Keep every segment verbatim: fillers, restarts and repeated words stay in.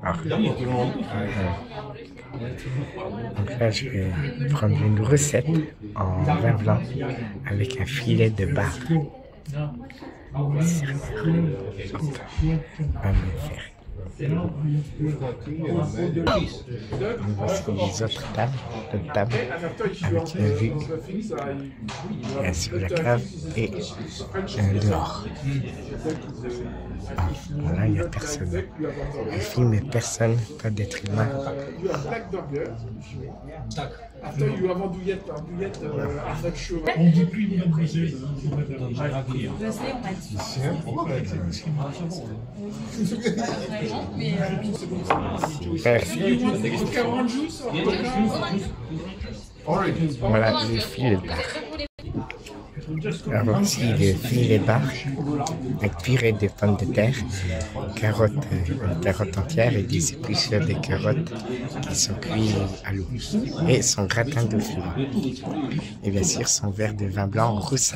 Alors, euh, donc là, je vais prendre une recette en vin blanc avec un filet de bar. Voici les autres tables, d'autres tables avec une vue sur la cave et un dehors. Là, il n'y a personne. Le film est personne, pas d'être humain. On dit plus une brisée. Merci. Voilà le filet de bar. Alors ici le filet de bar avec purée de pommes de terre, carottes, euh, carottes entières et des épluchures de carottes qui sont cuites à l'eau. Et son gratin dauphinois. Et bien sûr son verre de vin blanc roussette.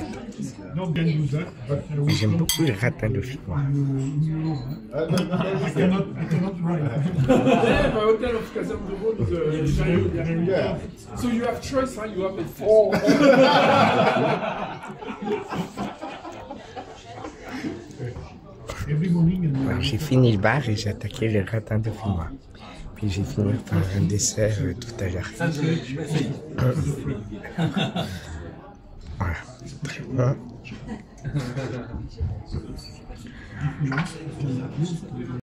J'aime beaucoup le gratin dauphinois. So you have choice, huh? You have a four. J'ai fini le bar et j'ai attaqué le gratin dauphinois. Puis j'ai fini par un dessert euh, tout à l'heure. Voilà, très bon.